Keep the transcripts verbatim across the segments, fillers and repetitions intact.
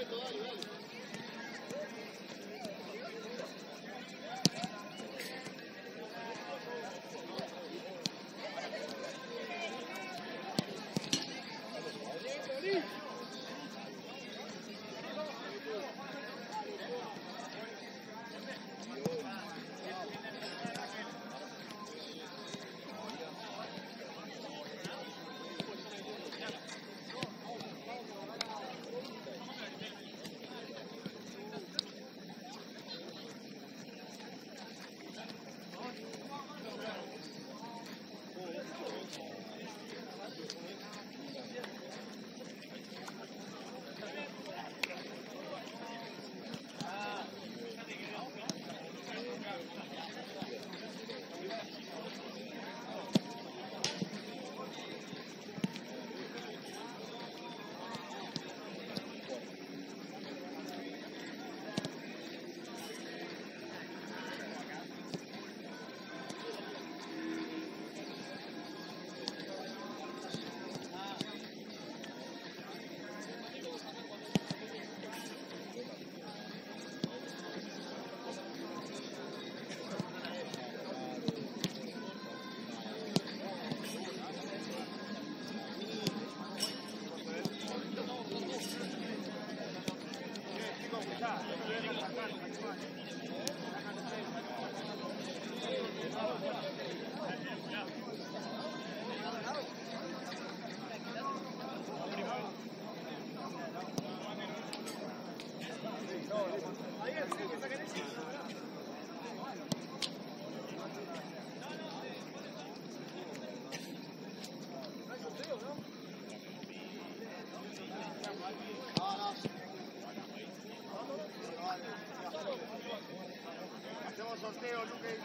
sorteo, Luque.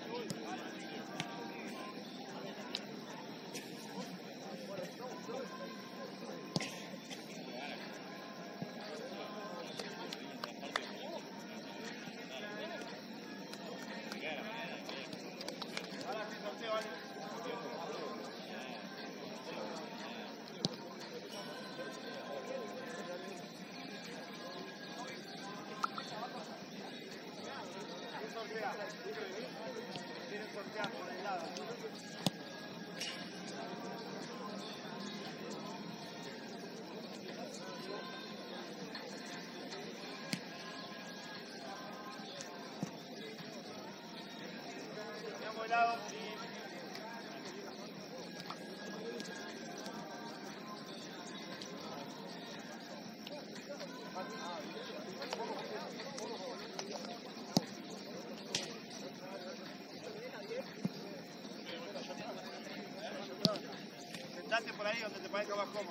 Quieren sortear por el lado. Cambiamos el lado. Sentate por ahí donde te parezca más cómodo.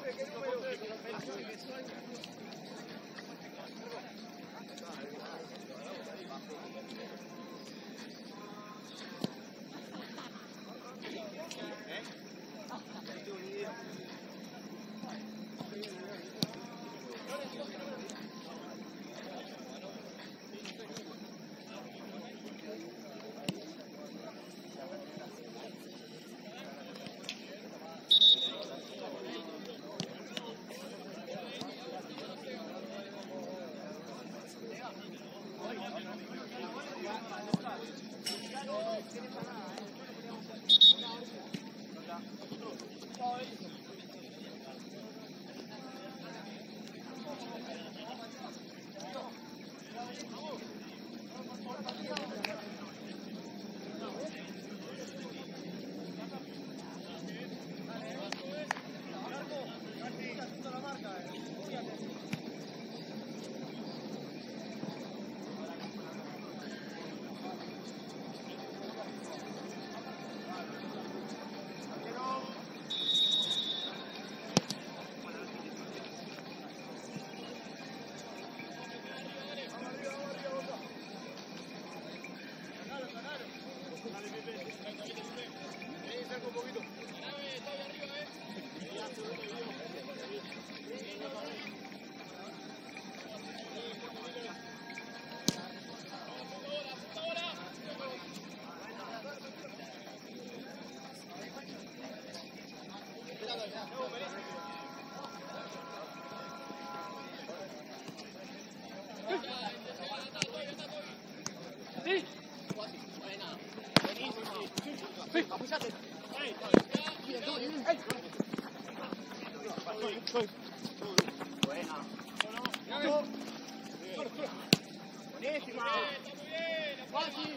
Buenísima. Fácil.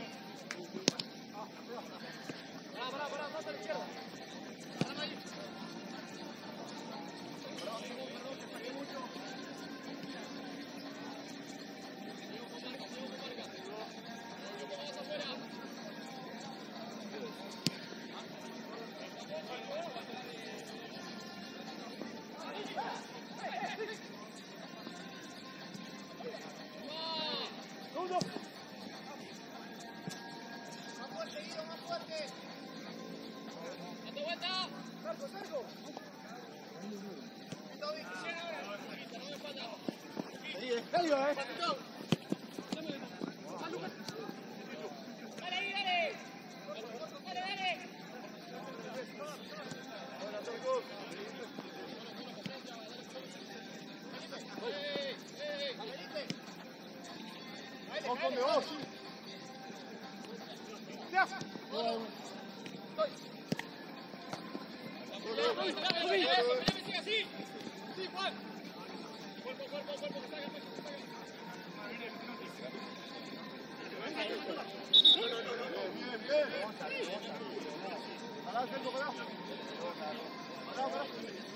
Pará, pará, pará, falta a la izquierda. Pará ahí. Perdón, perdón, te saqué mucho. Dale, dale. Dale ahí, dale. Dale, dale. Vamos con vos. Ya. Así. Sí, Juan. Cuerpo, cuerpo, cuerpo, que salga, que salga. Bien, bien. Pará, Sergio, pará. Pará, pará.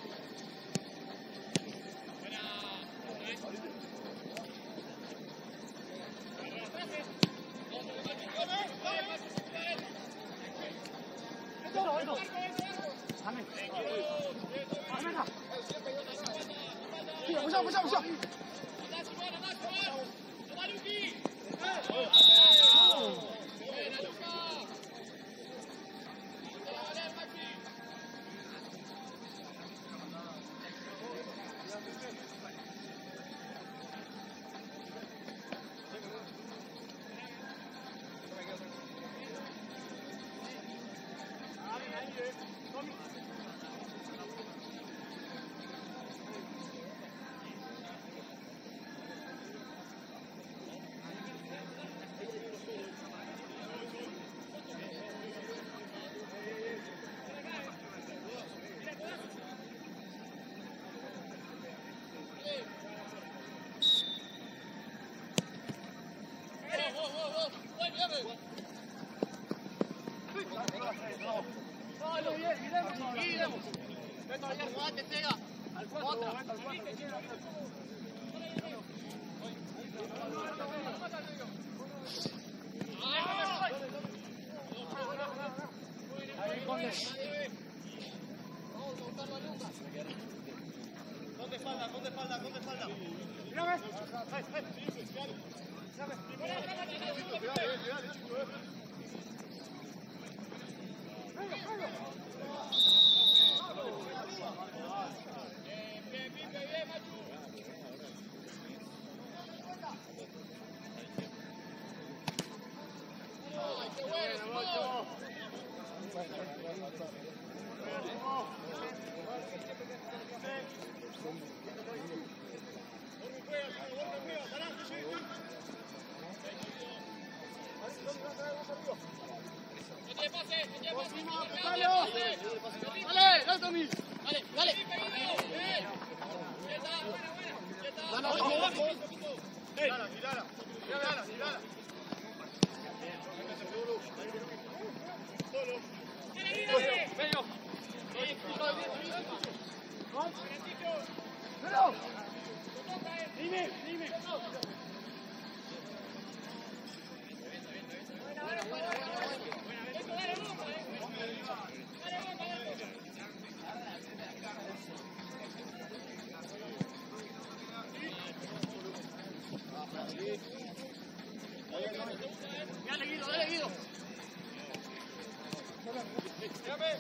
Puxa, puxa, puxa. ¿Dónde falta? ¿Dónde falta? ¿Dónde falta? Mírame. Dale, dale, Tommy. Dale, dale. Tirala, tirala. Tirala, tirala. Solo. Medio. ¡Pero! Dime, dime. Dale, Guido, dale, Guido. Llame.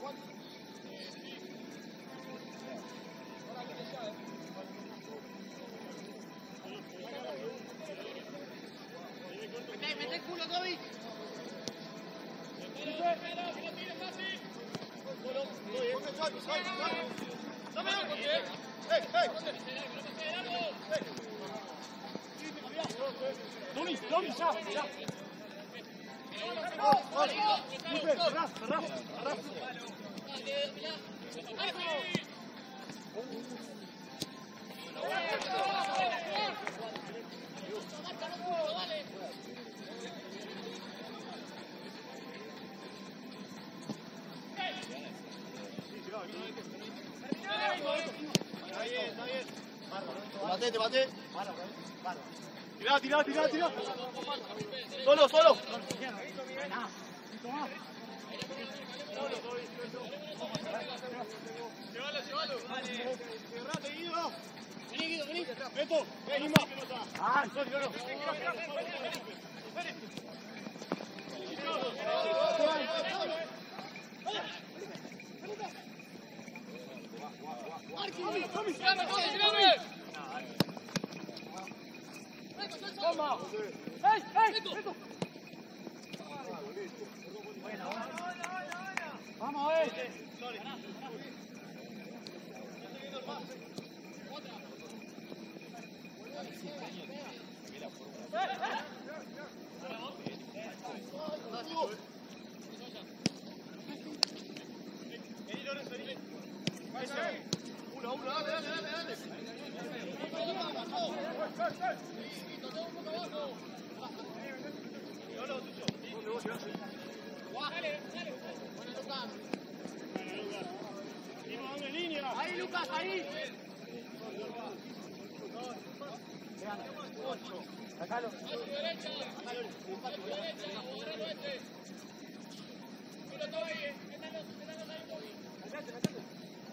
Mete, mete el culo, Toby. No me lo ¡Ey, ey! Tony, Tony, ya, ya. Super, cerrá, cerrá, cerrá. Te bate. Tirá, tirá, tirá, tirá. Solo, solo. Llévalo, llévalo. Cerrate, Guido. Vení, Guido, vení. Beto, vení más. Ah, sorry, no, no. Toma. ¡Ey, ey! Beto. Vamos, eh. Uno, uno, dale, dale, dale, dale. Ahí, Lucas, ahí. Sacalo. A su derecha, a su derecha, agarralo este. Mira, todo ahí, métanos, métanos ahí, Toby. Métete, métete.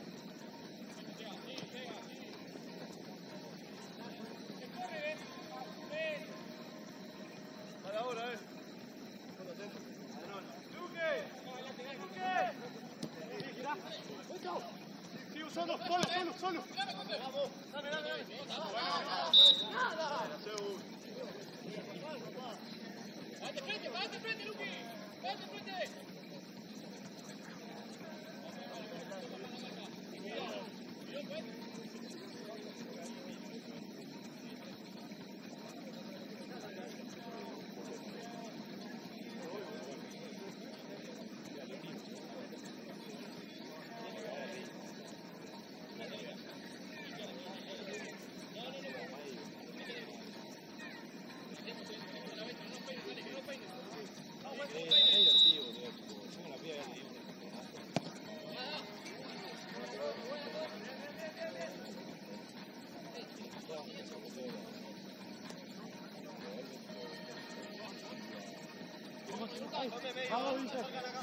Para ahora, eh. Luque. Luque. Girá. Sigo solo, solo, solo, solo. Vamos, dale, dale, dale. Nada. Vete frente, vete frente, Luqui. Vete frente. Vamos, Vicente.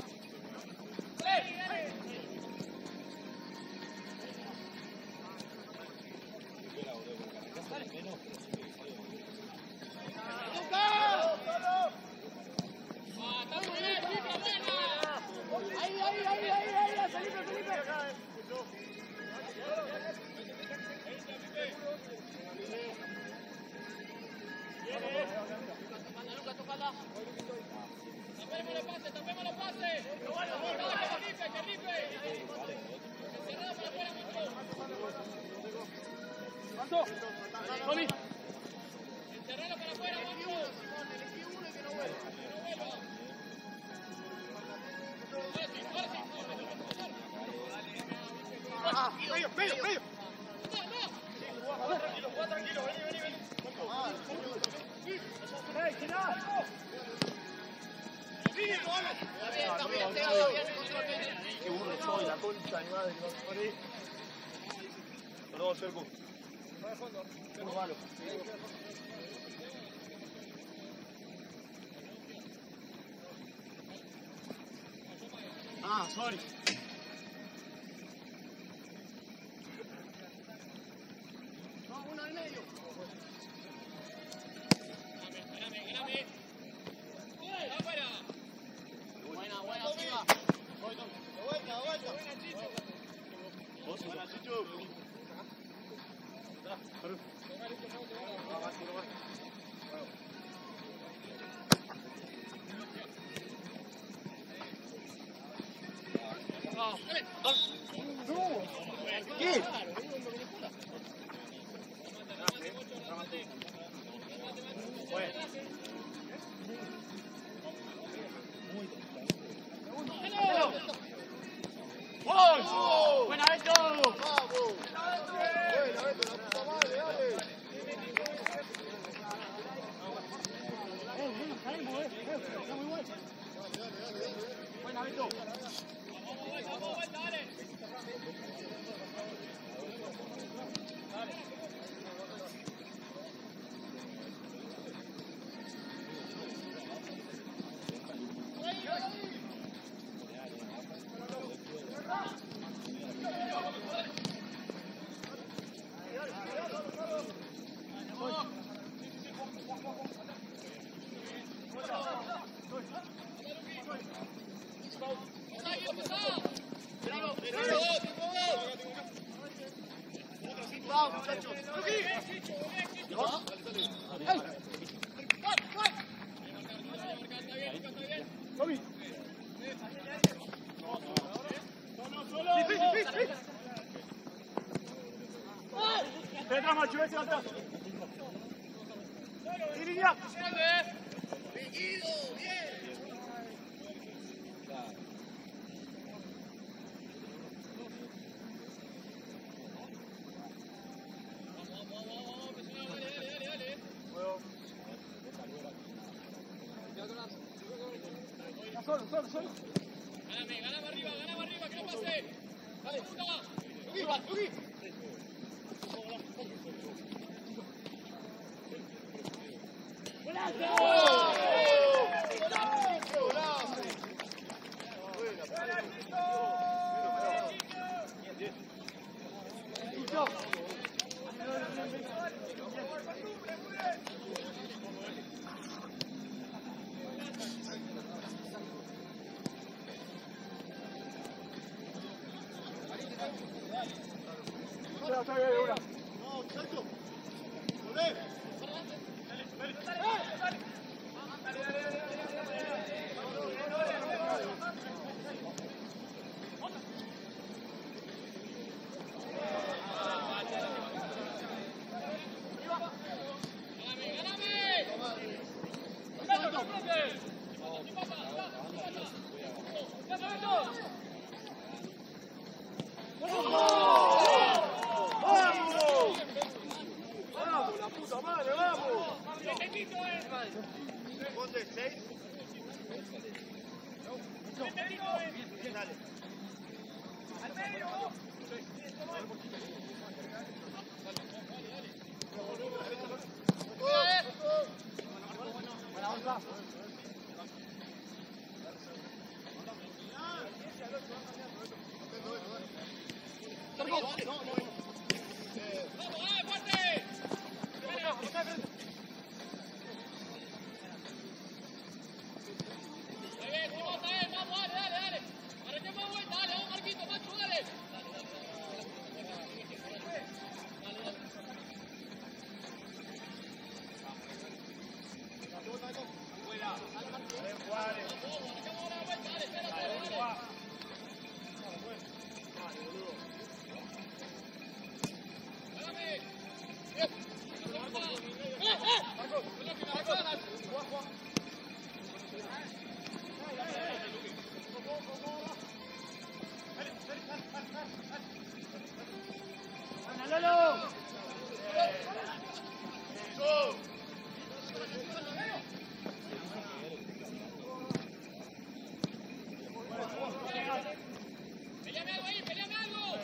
Ahí, ahí, ahí, ahí, ahí, Felipe, Felipe. Lucas, tocala. Tapemos los pases, tapemos los pases. Felipe, Felipe. Encerrado para afuera, ¿Cuánto? Tony. Encerralo para afuera, vamos. Elegí uno y que no vuelva. Que no vuelva. Ahora sí, ahora sí. Ah, medio, medio, medio. No, no. Jugá tranquilo, jugá tranquilo. Vení, vení, vení. ¡Ey, girá! ¡Sí, lo hago! Está bien, está bien, está bien, control bien. ¡Qué burro soy, la concha de madre! Vení. Perdón, Cerco. Va de fondo. Cerco, malo. Ah, sorry. No, uno al medio. Espérame, espérame, espérame. ¡Afuera! Buena, buena, siga. Voy, voy. De vuelta, de vuelta. ¡Buena, Beto! ¡Vamos! ¡Buena, Beto, la puta madre, dale! Buena, Beto. ¡Vamos, muchachos! ¡Toby! Detrás, macho, ese atrás. ¡Y línea! ¡Seguido! ¡Bien! Solo, solo, solo. Gáname, gáname arriba, gáname arriba, que no pase. Dale, puta. ¡Arriba, subí! Está, está bien, una. ¡No, muchacho! ¡Volé! ¿Ponte seis? Dale. Buena onda. ¡Vamos, eh, fuerte! Está bien, Simón, está bien, vamos, dale, dale, dale. Arranquemos vuelta, dale, vamos, Marquito, macho, dale. Buena, Lolo. Peleame algo ahí, peleame algo.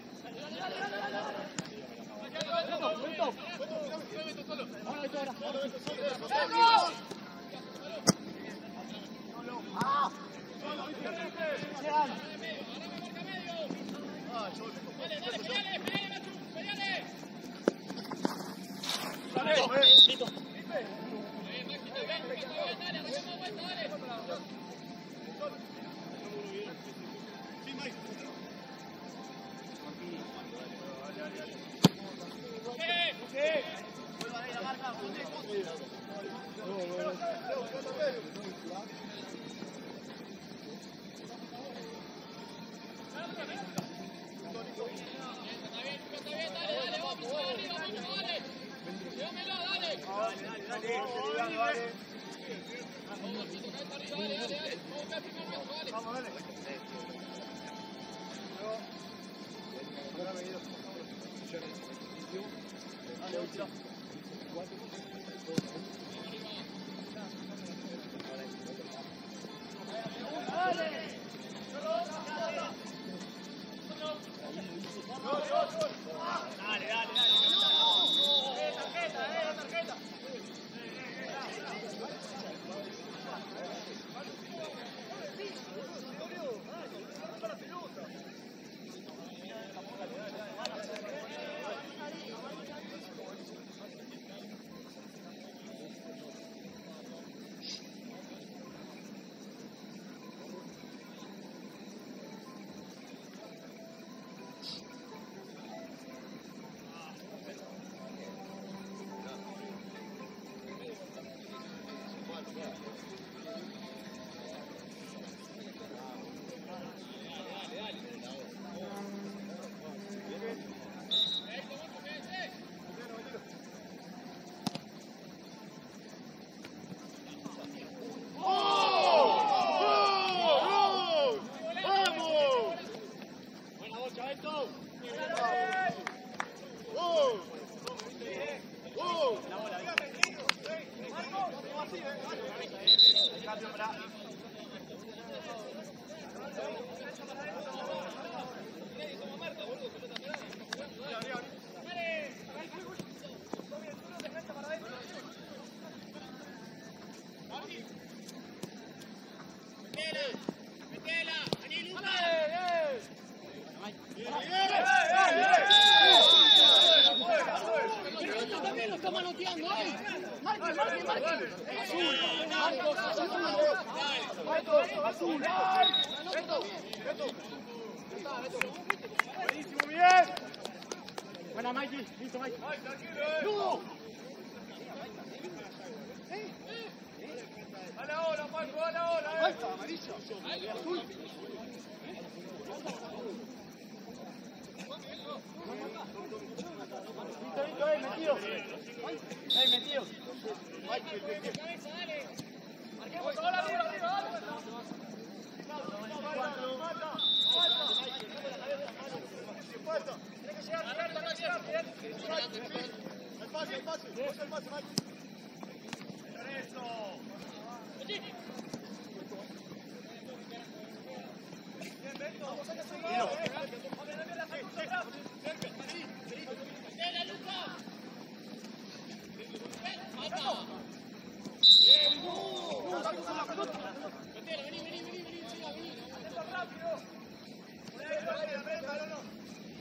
Dale, dale, peleale, peleale, macho, peleale. Dale, listo. Eh, Maxi, está bien, está bien, dale, arranquemos vuelta, dale. Sí, Mike. Buenísimo, bien. Buena, Mikey. Listo, Mikey. ¡No! ¡Dale ahora, Marco! ¡Dale ahora! Ahí está, amarillo. Azul. Listo, listo, eh, metido. Eh, metido. ¡Marquemos ahora arriba, arriba! Falta. Tiene que llegar, Ricardo, tiene que llegar, bien. El pase, el pase. Vos el pase, Mikey. ¡Eso! Bien, Beto. Vamos a que se va. A ver, a ver, la segunda atrás. ¡Dale, Lucas! Metela, vení, vení, vení, vení, siga, vení. ¡Atento rápido! ¡Dale, dale, dale, dale, no!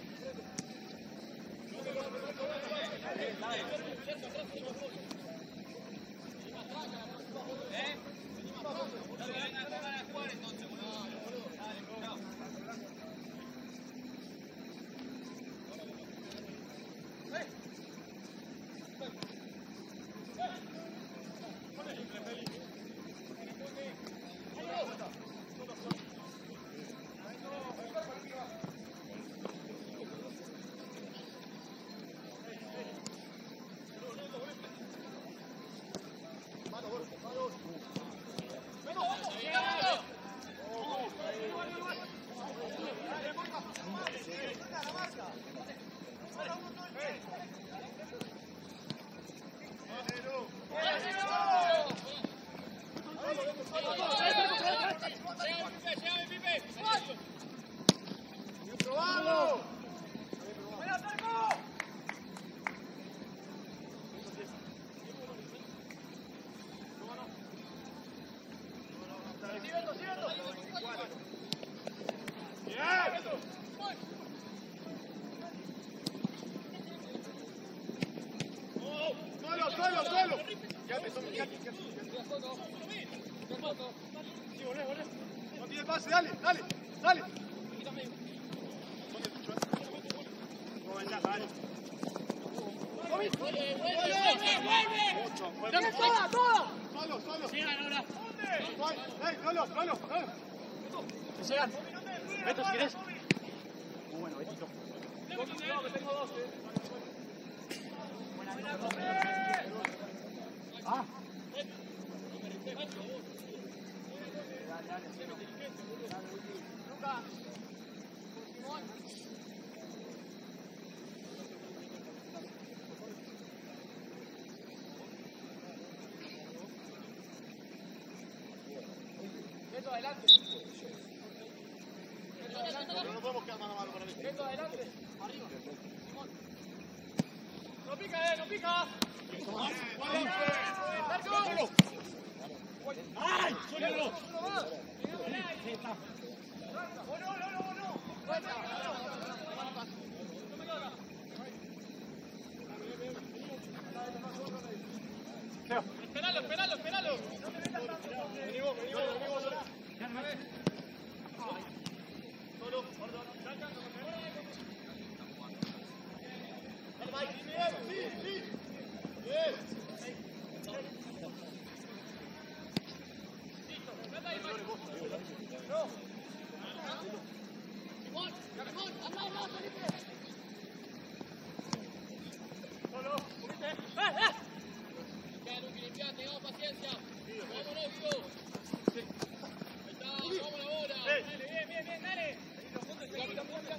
Solo, solo, solo. Quédate, Tommy, quédate, quédate. Sí, volvé, volvé. No tiene pase, dale, dale, dale. No vengas, dale. ¡Vuelve, vuelve, vuelve! ¡Vuelve! Toda, toda. Solo, solo. Llegan ahora. ¿Dónde? ¡Eh, Lolo, Lolo! ¡Eh! ¡Que llegan! Beto, si querés. Muy bueno, Betito. Cuidado, que tengo dos, eh. Ah. Luca. Simón. Beto, adelante. Beto, adelante. Pero no podemos quedar mano a mano con el este. Beto, adelante. Arriba. Simón. No pica, eh, no pica. ¡Marco! ¡Ay! ¡Sólido! Esperalo, esperalo, esperalo. Venimos, venimos, venimos. Solo, perdón. Dale, Mike. Bien, sí, sí. Bien. Simón, Simón, anda, anda, Felipe. Solo, ¿viste? ¡Eh, eh! Ya, Luqui, limpiate, tengamos paciencia. Vámonos, Guido. Ahí está, vamos la bola. ¡Eh! Dale, bien, bien, bien, dale. Punta, punta.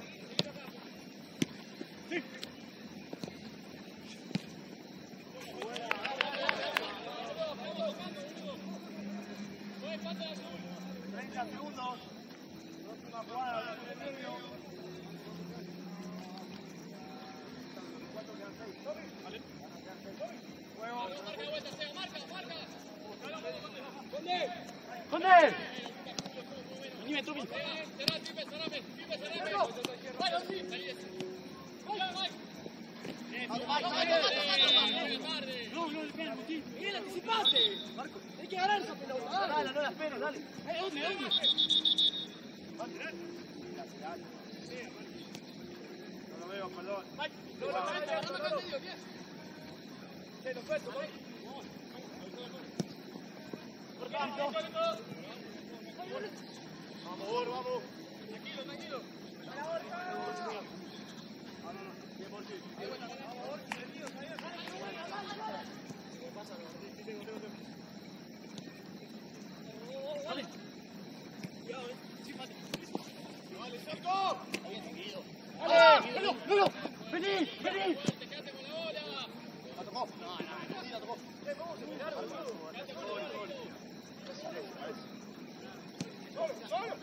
¡Sí! treinta segundos. Próxima jugada, en el medio. Juego. Marca de vuelta, Seba, marca, marca. ¡Conde! Venime, Tobi. Cerrá, Pipe, cerrame, Pipe, cerrame. Vaya, sí, salí de ese. Vaya, Mike. No, no, espera, Martín. Miguel, anticipate. Marco, hay que ganar esa pelota. Dale, no la esperes, dale. Eh, ¿dónde, dónde? No lo veo, perdón. Mike, no, no, no, no, no, no, diez. Sí, lo suelto, Mike. Vamos, Bor, vamos. Tranquilo, tranquilo. Ah, no, no. Bien, Borgi. Dale. Vale, cerco. ¡Dale! ¡Lolo, Lolo! ¡Vení, vení! Te quedaste con la bola. La tocó. No, no, sí, la tocó. Solo, solo.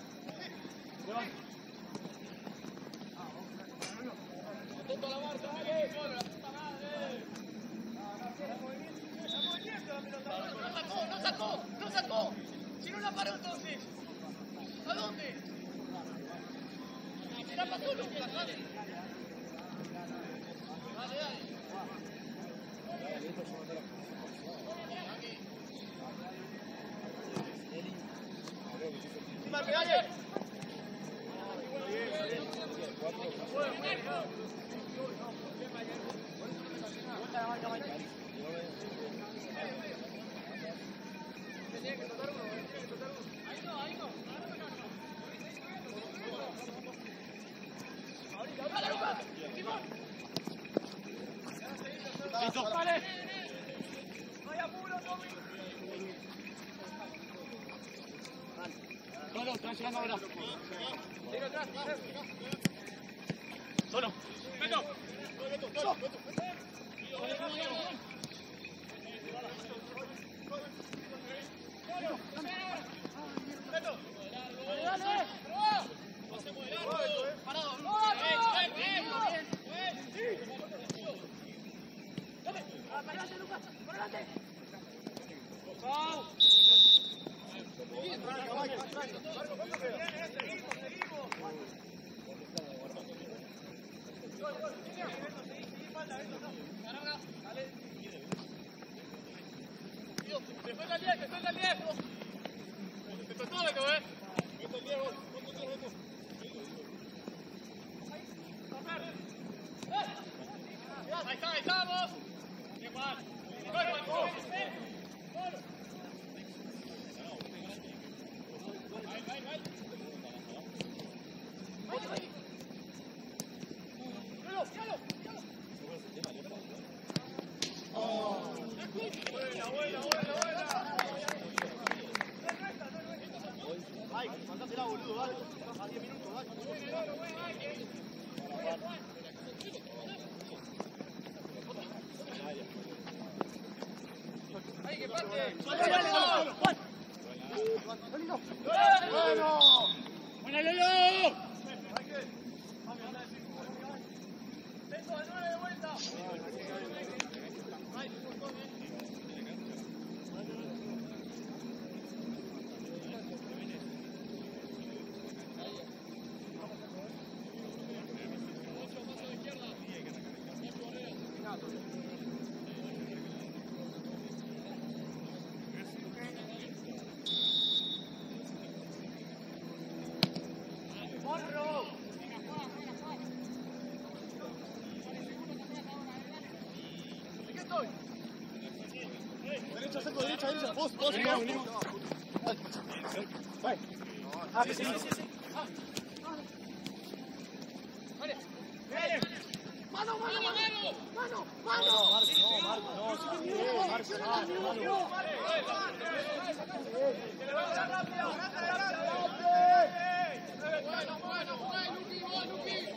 Atento a la marca, dale. Solo, la puta madre. No sacó, no sacó, no sacó. Si no la paró entonces. ¿A dónde? Ya pasó, Lucas, dale. Dale, dale. Encima, pegale. Vuelta la marca, Mike. Ahí no, ahí no. Dale, Lucas. Simón. Listo, vale. No hay apuro, Tommy. Solo, están llegando ahora. Tira atrás, Solo. Beto. Solo, Beto. Beto. Dale, dale. Pasemos de largo. Parado. Bien, bien, bien. Dale. Para adelante, Lucas. Para adelante. Pau. Bien, Arranca, Mike, arranca. Marco, ¿cuánto queda? Seguimos, seguimos. Que suelta el diez, que suelta el diez. Te tocó, Beto, eh. Beto, el Diego. ¿Cuánto queda, Beto? Ahí está, ahí estamos. Bien, Juan. Gol, Juan. ¡Buena, Yoyo! Derecha, seco, derecha, derecha. Vos, vos, vos. Vai. Ah, sí, sí, sí, sí. ¡Mano, mano, mano! Mano, mano. No, Marco, no, Marco, no. Marco, no, no. Bueno, bueno, bueno, Luqui, vos, Luqui.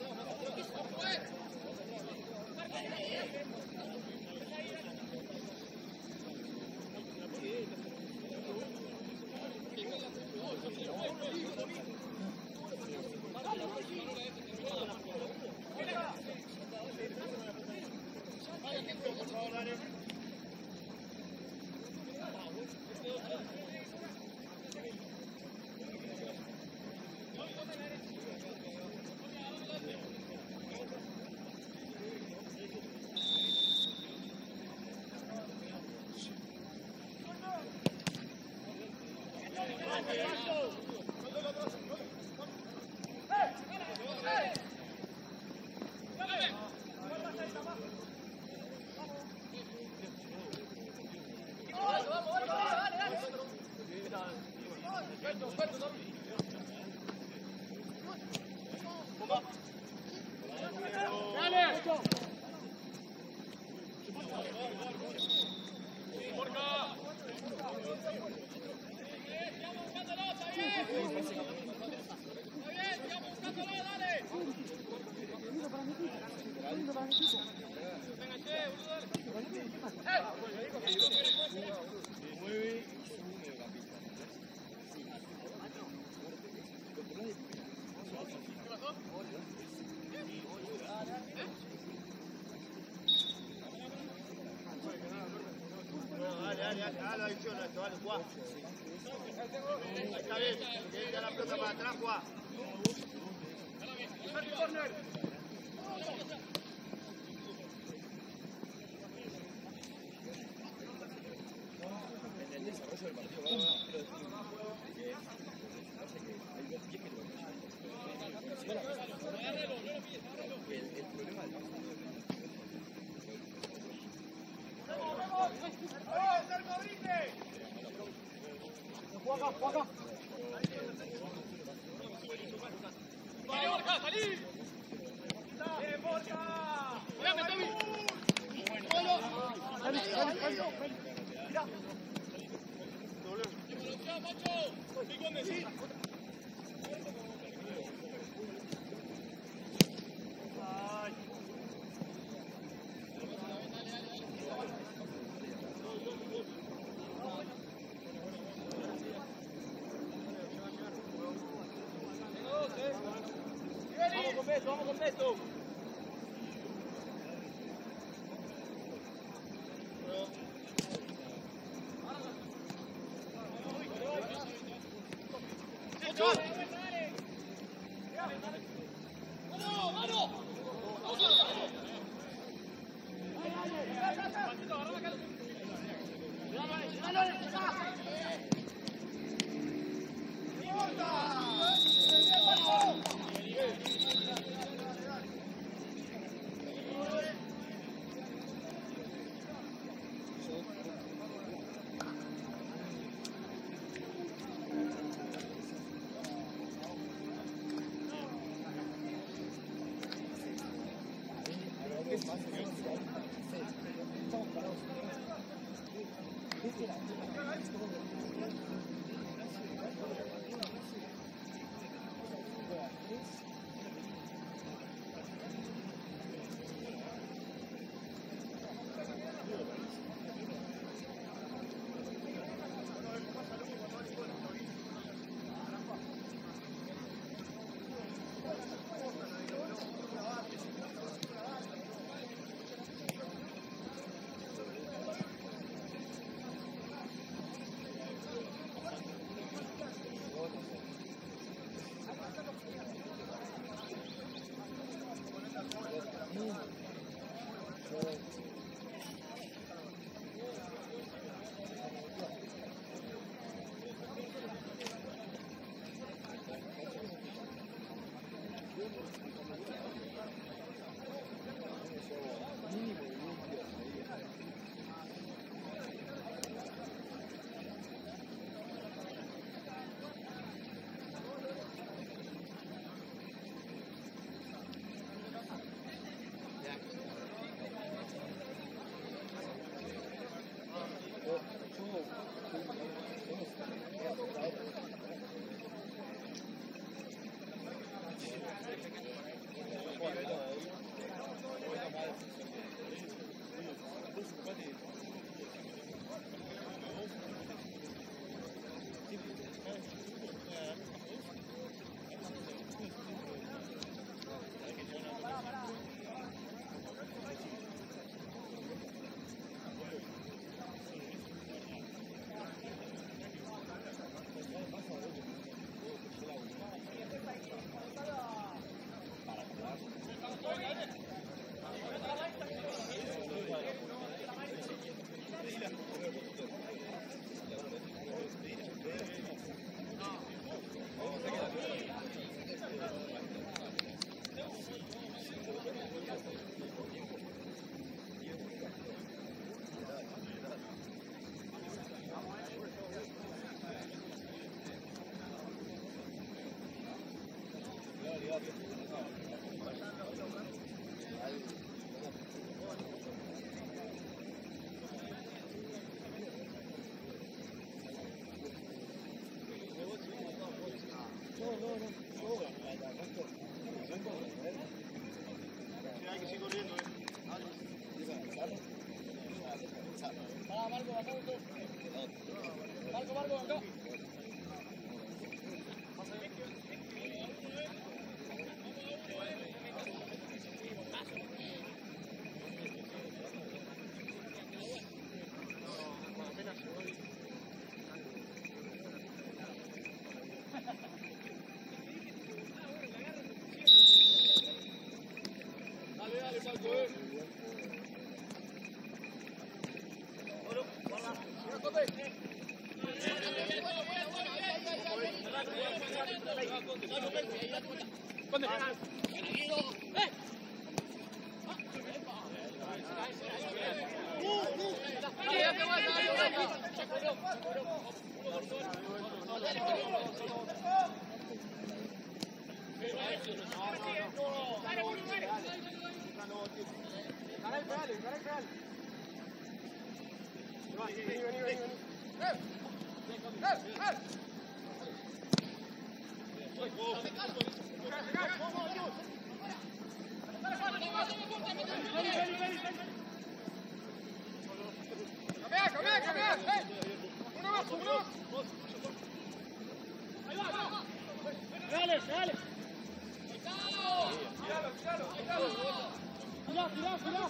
Dale la visión a esto, dale, Juan. Está bien, que venga la pelota para atrás, Juan. Corner. En el desarrollo del partido, ¿verdad? Quiero decir que parece que hay dos pies que lo el, el problema del Juega, juega. ¡Salí, Borja, salí! ¡Bien, Borja! ¡Cuidame, Toby! Dale, dale, dale. Mira. ¡Chao, Macho! ¡Sí, Gómez, sí! Vamos con Beto, vamos con Beto. ¡Mano, mano! es más o menos igual. Estamos parados. Es que la es como que Marco, Marco, acá. Dale, dale, Marco, eh. Dale, dale. Cuidado, cuidado, cuidado.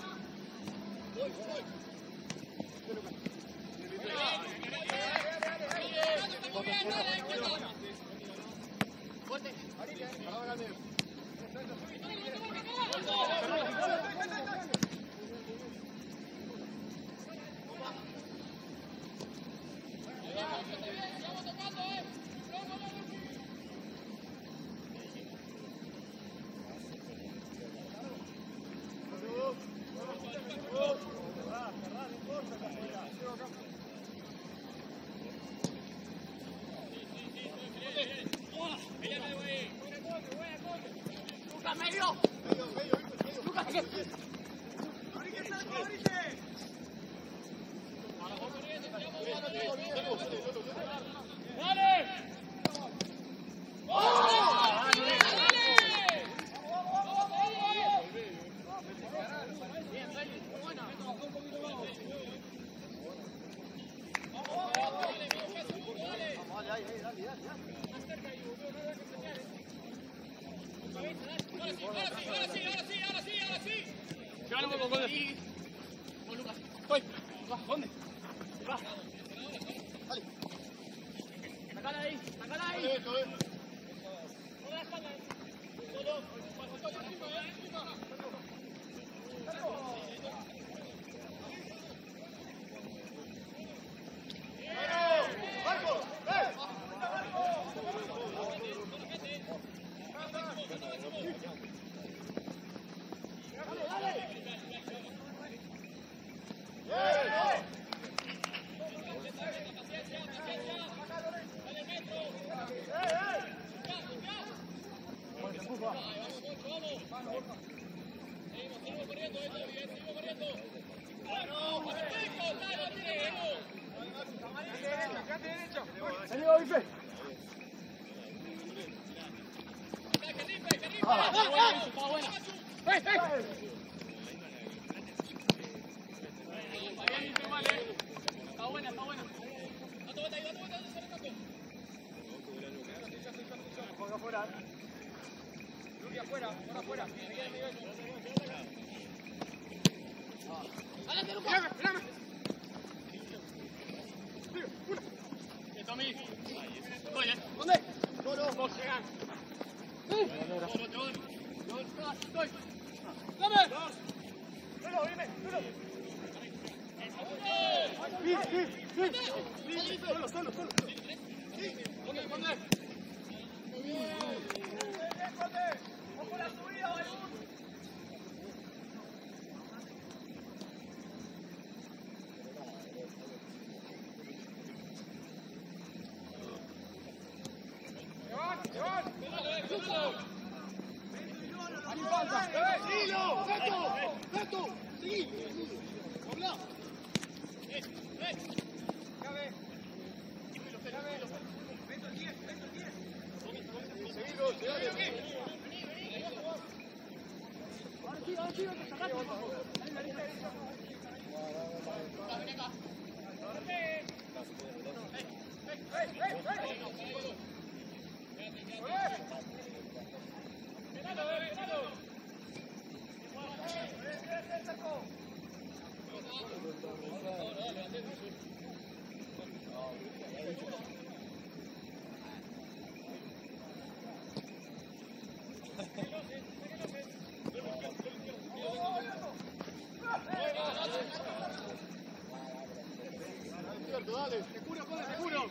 Dale, te curo, te curo.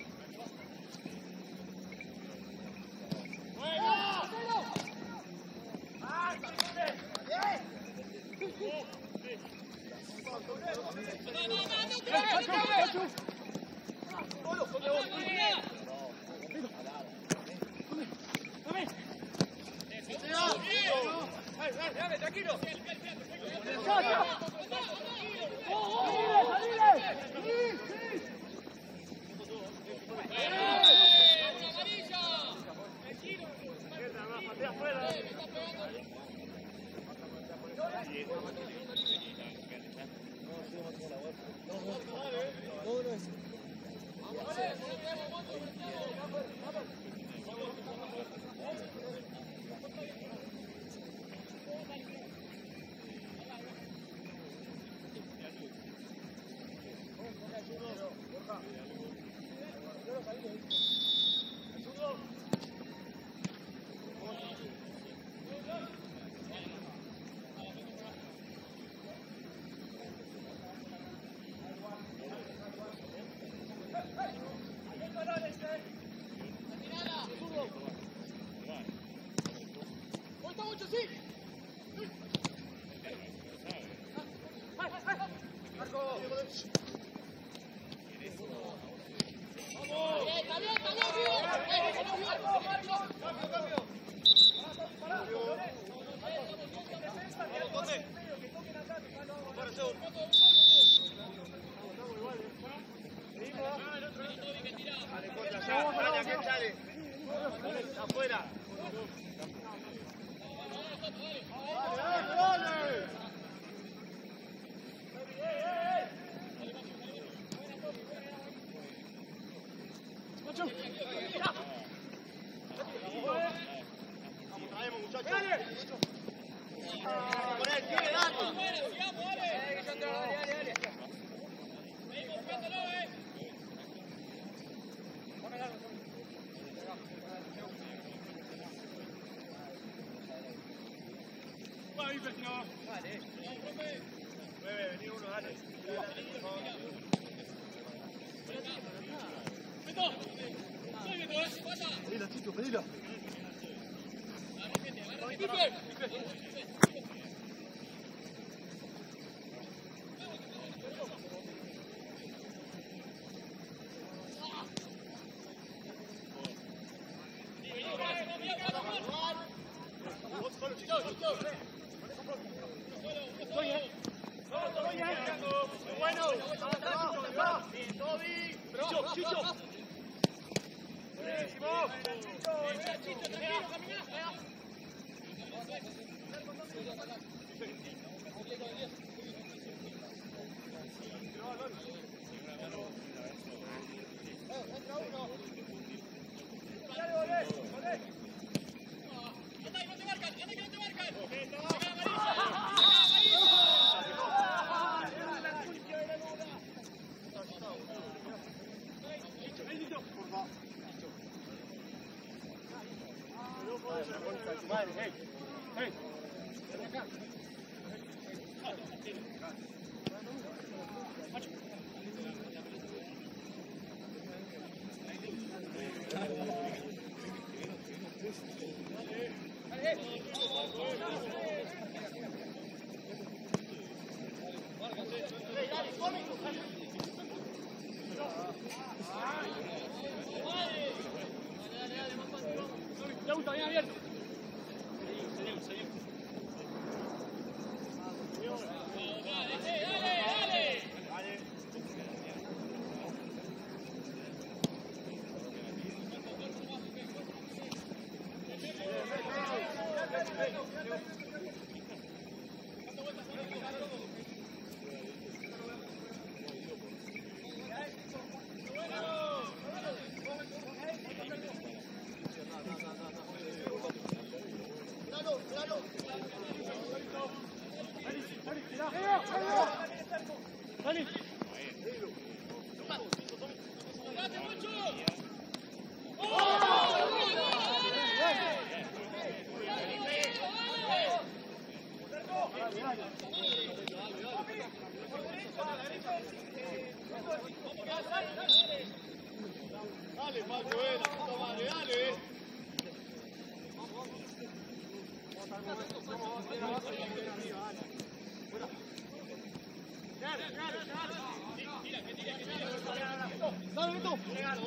Tranquilo. Dale, contra allá, dale, aquel, dale. Afuera. Vamos, traemos, muchachos. Por él, sigue dando. Dale. Nueve, vení uno, dale. Pedila, Tito, pedila. Bueno, Chicho, Chicho. Buenísimo. Hey, hey. Bien abierto. Dale, Paco, eh, la puta madre, dale. Dale, Beto.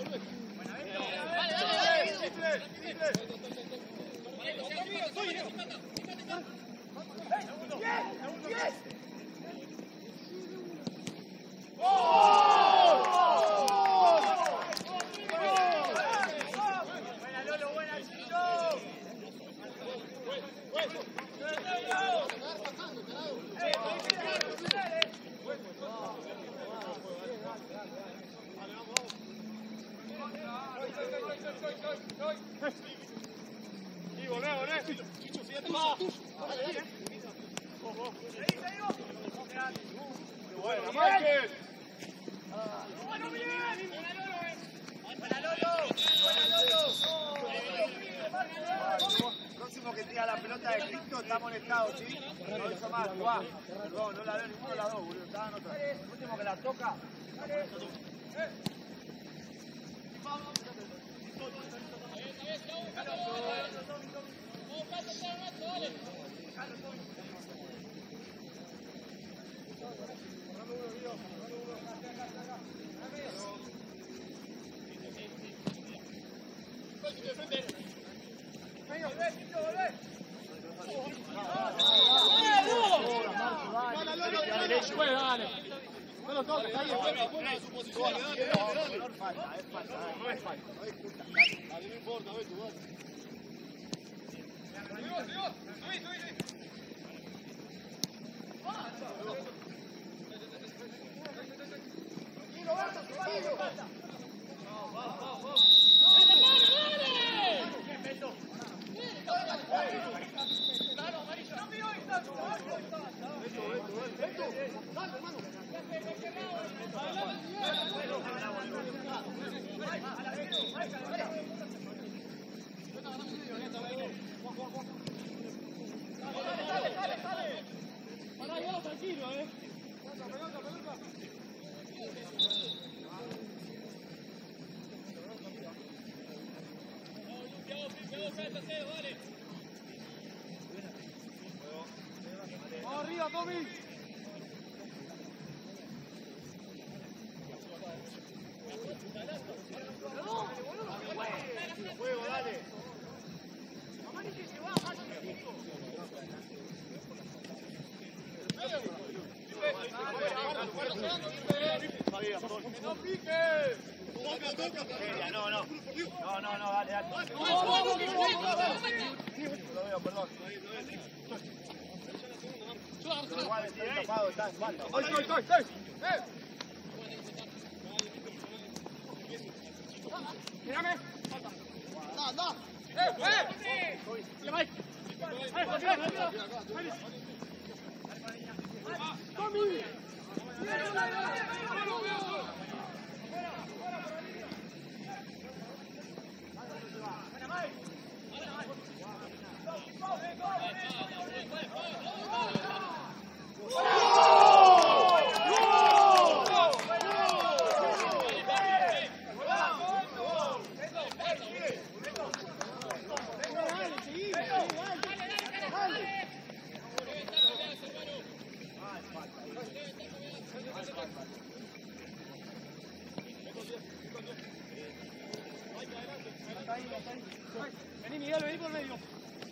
Y volvé, volvé. Chicho, fíjate más. Dale, dale. Bueno, Michael. Bueno, bien. Buena, Lolo. Buena, Lolo. Próximo que tira la pelota de Cristo está molestado, ¿sí? No hizo más, jugá. No, no la veo ninguno de las dos, boludo. Estaba en otra. El último que la toca. Dale. Derecho. lo toques, está bien. Ponga a su posición, dale, dale, dale. No es falta, es falta, no es falta. No es justa. Dale, no importa, ve tú, dale. Subimos, subimos. Subí, subí, subí. Vamos arriba, Tommy. Juego, dale. ¡No piques! Toca, toca, toca. No, no. No, no, no, dale, dale. Lo veo, perdón. Pero igual estoy tapado, está en falta. ¡Ay, ay, ay, ay! ¡Eh! ¡Mírame! ¡Da, da! ¡Eh, eh! ¡Le va! ¡Eh, ¡Tommy! Vení, Miguel, vení por medio.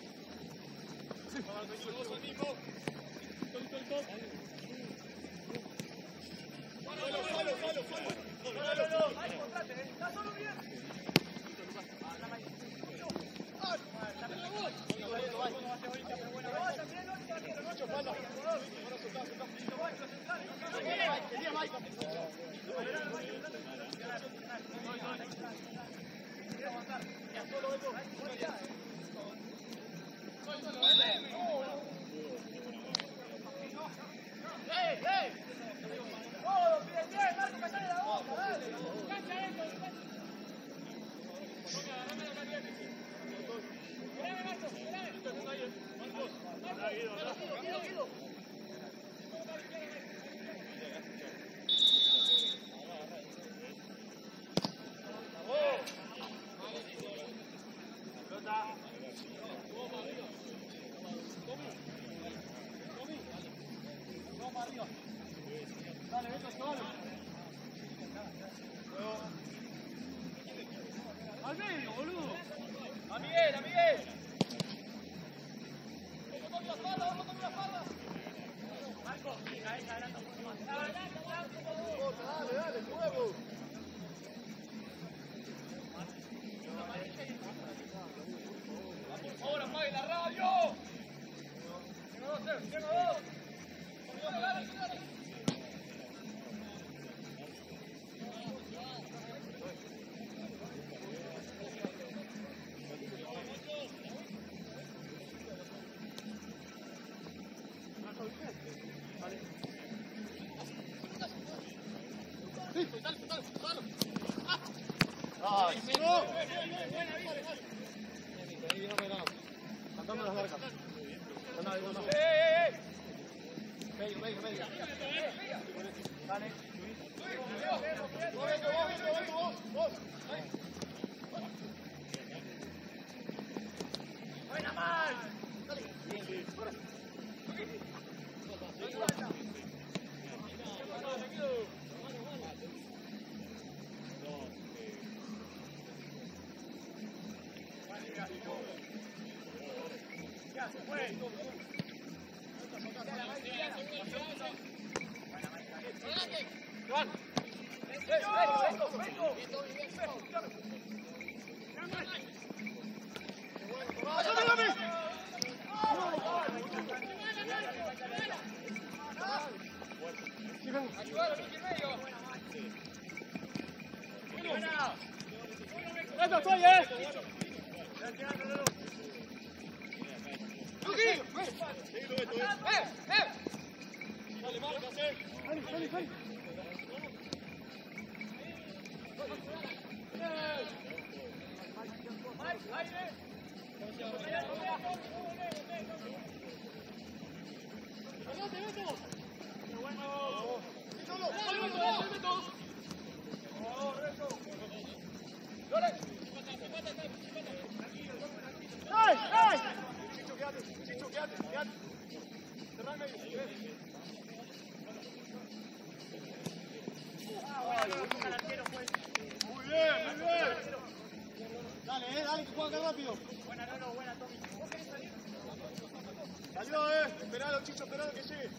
Dale, vete solo. Al medio, boludo. ¡A Miguel, a Miguel! ¡Vamos con la espalda, vamos con la espalda! Marco, cabeza adelante un poco más. Dale, dale, nuevo. Por favor, apague la radio. Tengo dos, tengo dos. Dale, dale, dale. Ay, No. Vení, déjame ganar. Cantame las largas. No, no, no. ¡Eh, eh, eh! Medio, medio, medio. dale. Vos, vete, vos, vete, vete, vos, vos. ¡Buena mal! Ya se fue. ¡Adelante! Juan. Ayúdalo, Miki, en medio. Eso estoy, eh. Luqui. Eh, eh. Dale, marca, eh. Dale, dale, dale. Dale, eh, dale, que juega rápido. Buena, Nano, buena, Tommy. ¿Vos querés salir? Salió, eh. Esperalo, Chicho, esperalo que llegue.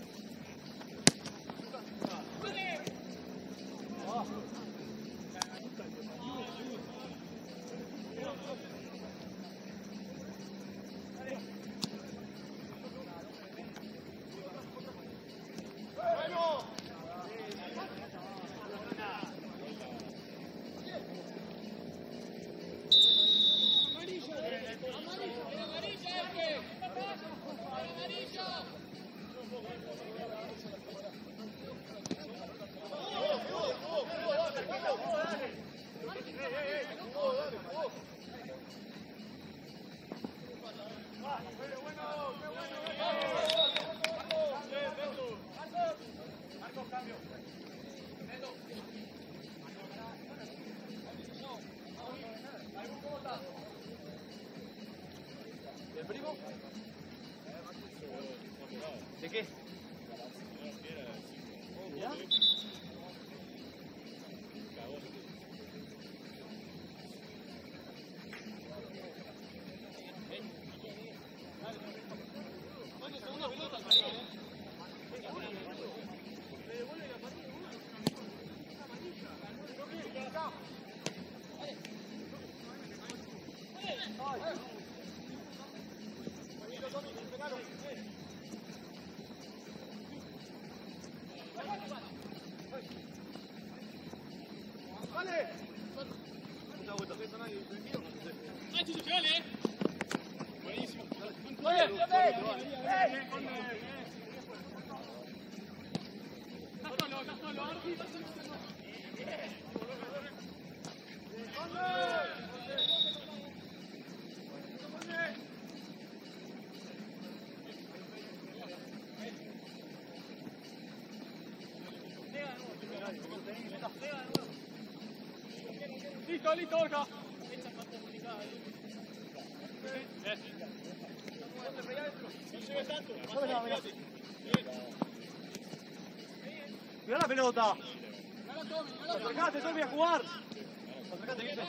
¿De qué? ¿Ya? Listo, listo, Orca. Mirá la pelota. Acercate, Tommy, a jugar. Acercate, ¿viste?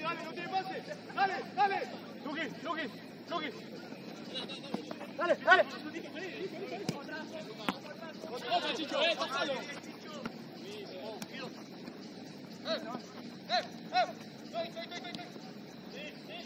dale, no tiene pase. Dale, dale. Luqui, Luqui, Luqui. Dale, dale. Ojo, Chicho, eh, tapalo. Eh, eh, eh. Estoy, estoy, estoy, estoy. Sí, sí.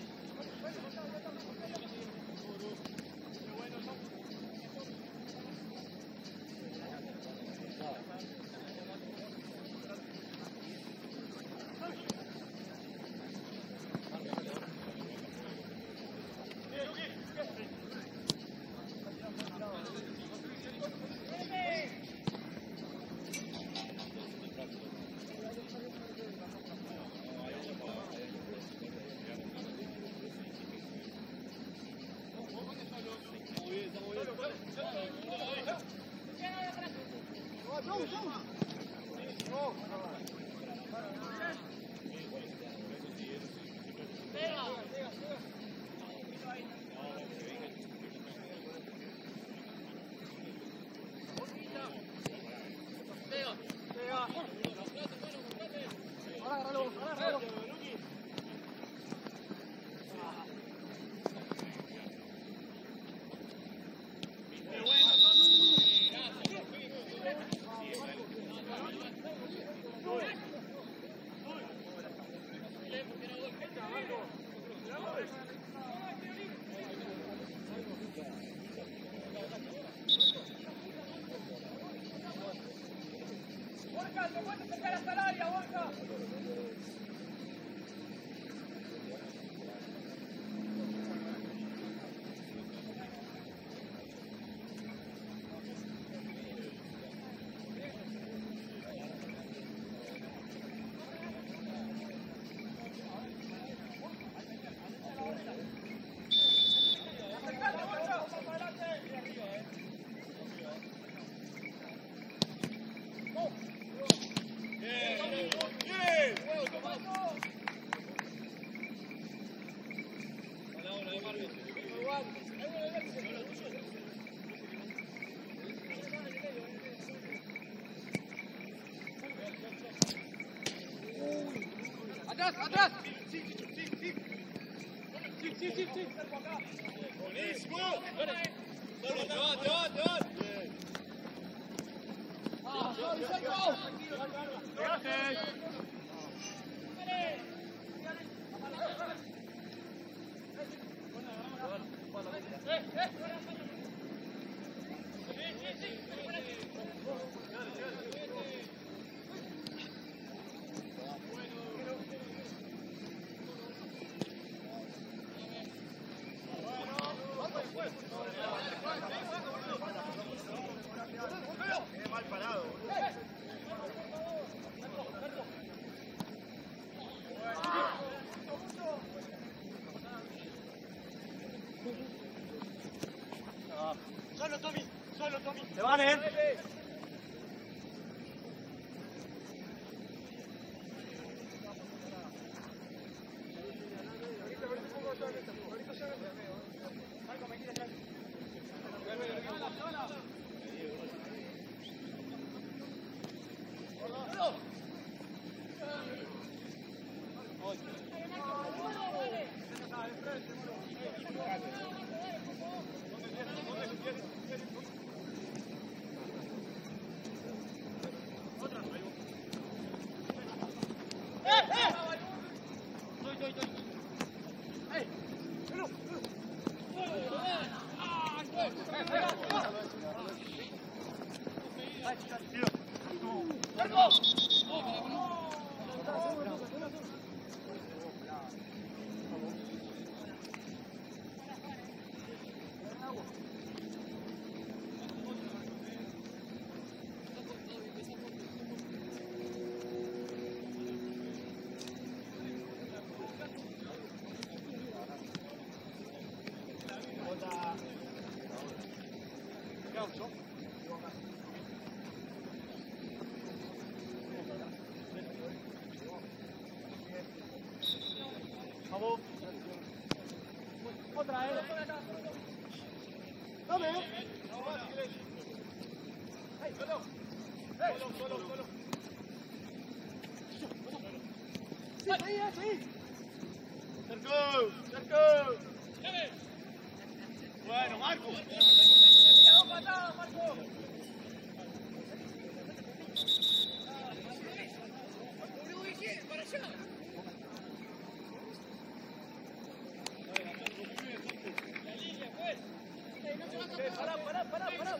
Atrás, atrás. Sí, sí, sí, sí. Sí, sí, sí, sí. Buenísimo. Te va, te va, te va. Ah, Vicente. Mal parado. Solo, Tommy. Solo, Tommy. Se van, eh. Vamos. Otra, eh. Dame. Hey, solo. Hey. Solo, solo, solo. Sí, ahí, ahí. Marco, Marco. Bueno, Marco. Pará, pará, pará, pará.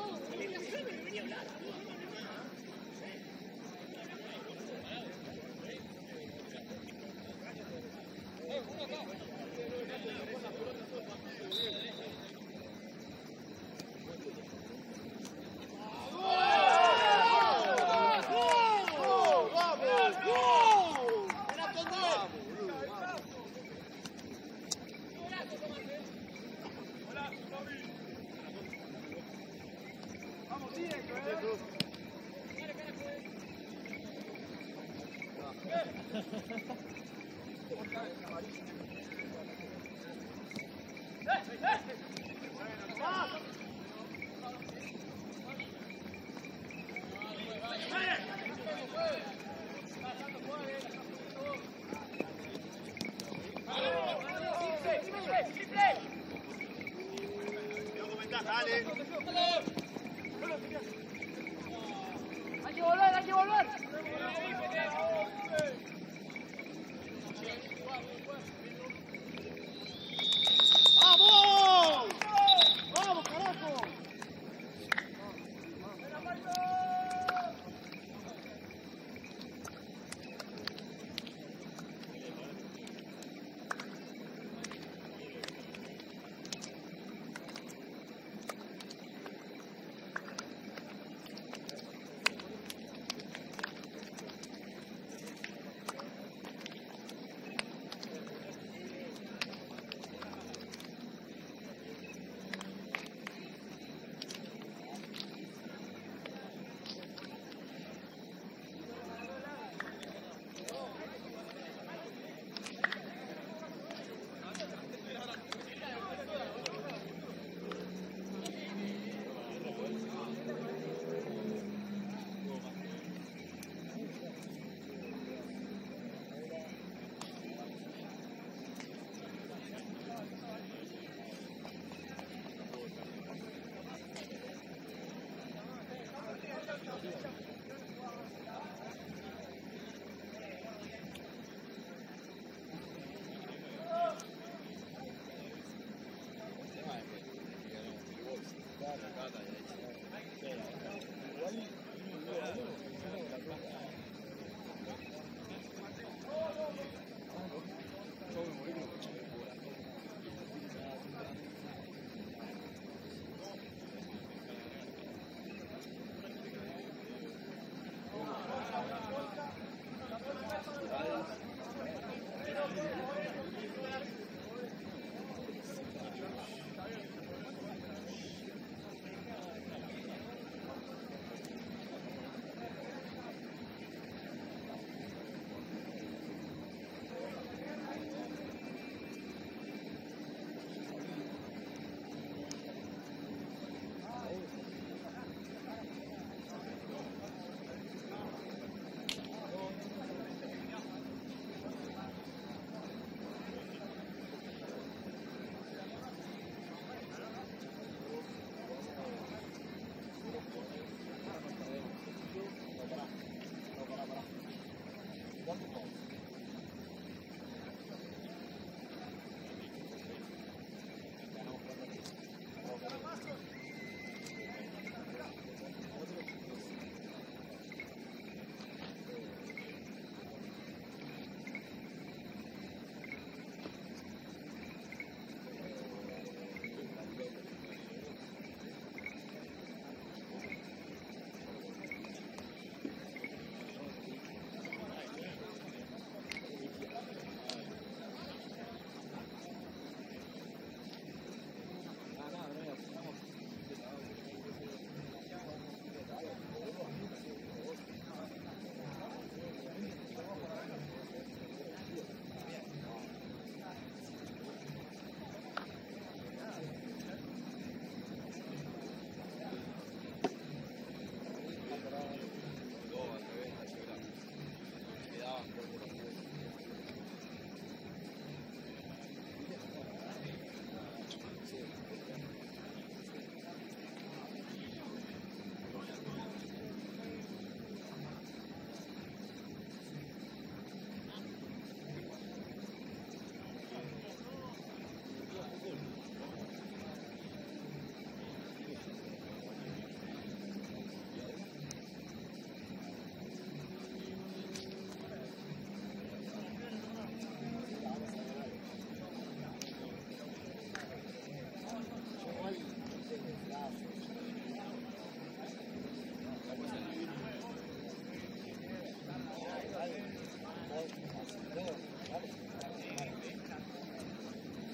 Dale. Hay que volver, hay que volver. ¡Vamos! ¡Vamos, carajo! Quanto tempo?